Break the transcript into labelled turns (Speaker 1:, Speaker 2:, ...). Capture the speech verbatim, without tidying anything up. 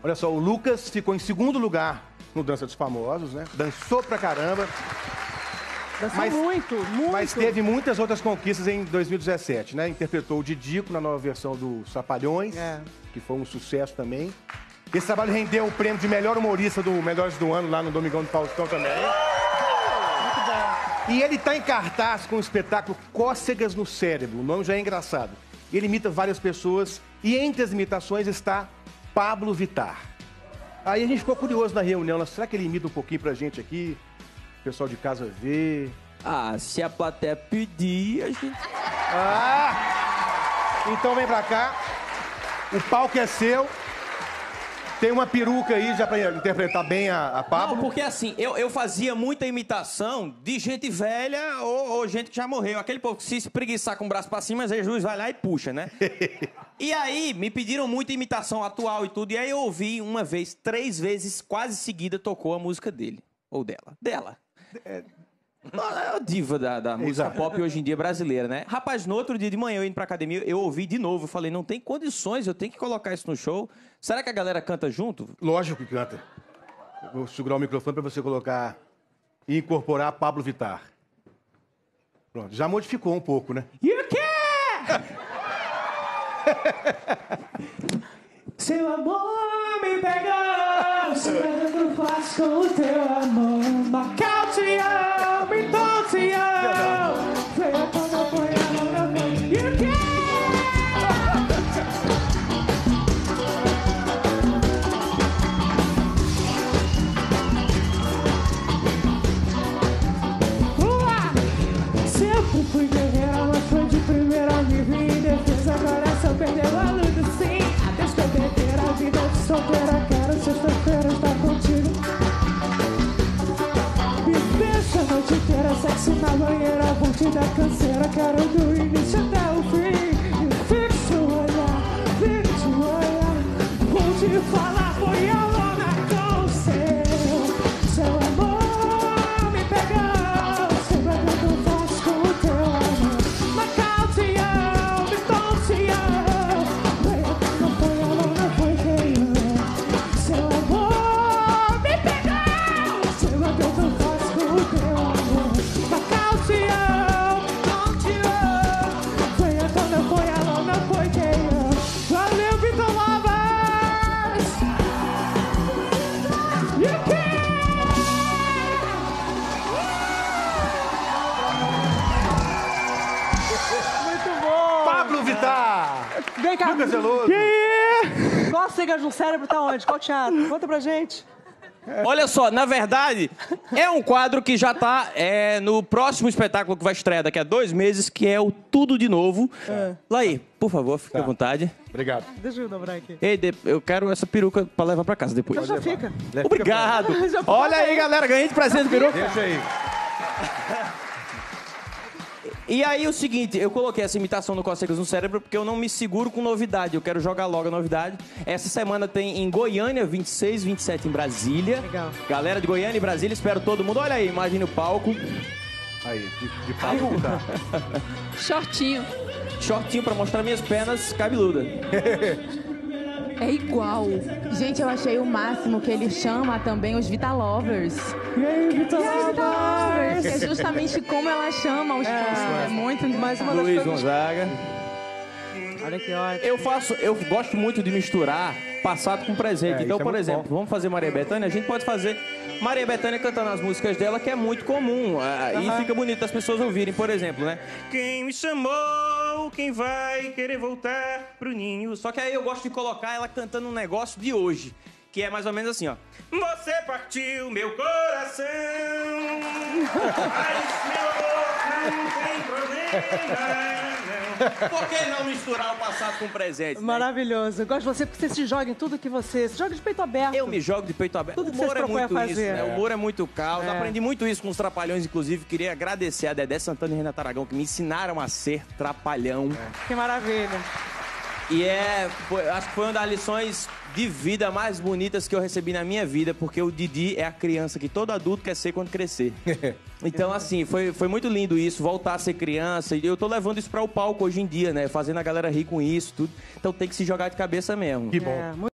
Speaker 1: Olha só, o Lucas ficou em segundo lugar no Dança dos Famosos, né? Dançou pra caramba.
Speaker 2: Dançou
Speaker 1: mas,
Speaker 2: muito, muito.
Speaker 1: Mas teve muitas outras conquistas em dois mil e dezessete, né? Interpretou o Didico na nova versão do Trapalhões, é. que foi um sucesso também. Esse trabalho rendeu o prêmio de melhor humorista do Melhores do Ano lá no Domingão do Faustão também. Muito bom. E ele tá em cartaz com o espetáculo Cócegas no Cérebro. O nome já é engraçado. Ele imita várias pessoas e entre as imitações está Pablo Vittar. Aí a gente ficou curioso na reunião, né? Será que ele imita um pouquinho pra gente aqui? O pessoal de casa vê.
Speaker 3: Ah, se a plateia pedir, a gente...
Speaker 1: Ah! Então vem pra cá. O palco é seu. Tem uma peruca aí já pra interpretar bem a, a Pablo.
Speaker 3: Não, porque assim, eu, eu fazia muita imitação de gente velha ou, ou gente que já morreu. Aquele povo que se espreguiçar com o braço pra cima, mas aí Jesus vai lá e puxa, né? E aí, me pediram muita imitação atual e tudo. E aí eu ouvi uma vez, três vezes, quase seguida, tocou a música dele. Ou dela. Dela. É... É a diva da, da música
Speaker 1: Exato.
Speaker 3: pop hoje em dia brasileira, né? Rapaz, no outro dia de manhã, eu indo pra academia, eu ouvi de novo. Eu falei, não tem condições, eu tenho que colocar isso no show. Será que a galera canta junto?
Speaker 1: Lógico que canta. Eu vou segurar o microfone pra você colocar e incorporar Pablo Vittar. Pronto, já modificou um pouco, né?
Speaker 3: You can! Seu amor me pegou, segurando faz com o teu amor. Nocauteou, me tonteou. Veio quando eu fui a mão na mão. You can! Ua! Sempre fui guerreira, mas foi de primeira me vi em defesa. Agora só perdeu a luta, sim. Adeus que eu perder a vida de solteira. Quero sexta-feira estar contigo. Me deixa a noite inteira, sexo na banheira. Vou te dar canseira, quero do início até o fim. E fixe o olhar, fixe o olhar. Vou te falar, foi a lona com o seu. Seu amor me pegou, seu bagulho faz com o teu amor. Nocauteou, me tonteou. Veio quando foi a lona, foi quem eu. Seu amor me pegou, seu bagulho faz com o teu amor. Nocauteou, tonteou. Veio quando foi a lona, foi quem eu. Valeu, Vitor Lovers! You can!
Speaker 2: Muito bom.
Speaker 1: Pablo Vittar!
Speaker 2: Vem cá.
Speaker 1: Lucas Veloso.
Speaker 2: Cócegas no Cérebro tá onde? Qual teatro? Conta pra gente.
Speaker 3: Olha só, na verdade, é um quadro que já tá é, no próximo espetáculo que vai estrear daqui a dois meses, que é o Tudo de Novo. É. Laí, por favor, fique
Speaker 1: Tá.
Speaker 3: à vontade.
Speaker 1: Obrigado.
Speaker 2: Deixa eu dobrar aqui.
Speaker 3: Ei, de- eu quero essa peruca pra levar pra casa depois.
Speaker 2: Então já fica.
Speaker 3: Obrigado.
Speaker 2: Já fica.
Speaker 3: Olha aí, galera, ganhei de presente peruca.
Speaker 1: Deixa aí.
Speaker 3: E aí, o seguinte, eu coloquei essa imitação no Cócegas no Cérebro porque eu não me seguro com novidade. Eu quero jogar logo a novidade. Essa semana tem em Goiânia, vinte e seis, vinte e sete em Brasília.
Speaker 2: Legal.
Speaker 3: Galera de Goiânia e Brasília, espero todo mundo. Olha aí, imagine o palco.
Speaker 1: Aí, de, de Pablo Vittar.
Speaker 4: Shortinho.
Speaker 3: Shortinho pra mostrar minhas pernas cabeludas.
Speaker 4: É igual.
Speaker 5: Gente, eu achei o máximo que ele chama também os Vita Lovers.
Speaker 2: E aí, Vitor
Speaker 5: Vita Lovers!
Speaker 2: Lovers?
Speaker 5: Que é justamente como ela chama os fãs. É muito...
Speaker 2: Mais uma das
Speaker 3: Luiz
Speaker 2: coisas...
Speaker 3: Gonzaga.
Speaker 2: Olha que ótimo.
Speaker 3: Eu faço, eu gosto muito de misturar passado com presente.
Speaker 1: É,
Speaker 3: então,
Speaker 1: isso é
Speaker 3: por
Speaker 1: muito
Speaker 3: exemplo,
Speaker 1: bom.
Speaker 3: vamos fazer Maria Bethânia, a gente pode fazer Maria Bethânia cantando as músicas dela, que é muito comum. ah, E fica bonito as pessoas ouvirem, por exemplo, né? Quem me chamou, quem vai querer voltar pro ninho. Só que aí eu gosto de colocar ela cantando um negócio de hoje, que é mais ou menos assim, ó. Você partiu meu coração, mas meu amor não tem problema, não. Por que não misturar o passado com o presente? né?
Speaker 2: Maravilhoso. Eu gosto de você porque você se joga em tudo que você... Se joga de peito aberto.
Speaker 3: Eu me jogo de peito aberto.
Speaker 2: Tudo
Speaker 3: O
Speaker 2: que você
Speaker 3: humor
Speaker 2: se
Speaker 3: é
Speaker 2: propõe a
Speaker 3: muito isso,
Speaker 2: fazer.
Speaker 3: né? O humor é muito caos.
Speaker 2: É.
Speaker 3: Aprendi muito isso com os Trapalhões, inclusive. Queria agradecer a Dedé Santana e Renato Aragão, que me ensinaram a ser trapalhão.
Speaker 2: Que maravilha.
Speaker 3: E é, foi- acho que foi uma das lições de vida mais bonitas que eu recebi na minha vida, porque o Didi é a criança que todo adulto quer ser quando crescer. Então, assim, foi, foi muito lindo isso, voltar a ser criança. E eu tô levando isso para o palco hoje em dia, né? Fazendo a galera rir com isso, tudo. Então tem que se jogar de cabeça mesmo.
Speaker 1: Que bom.
Speaker 2: É, muito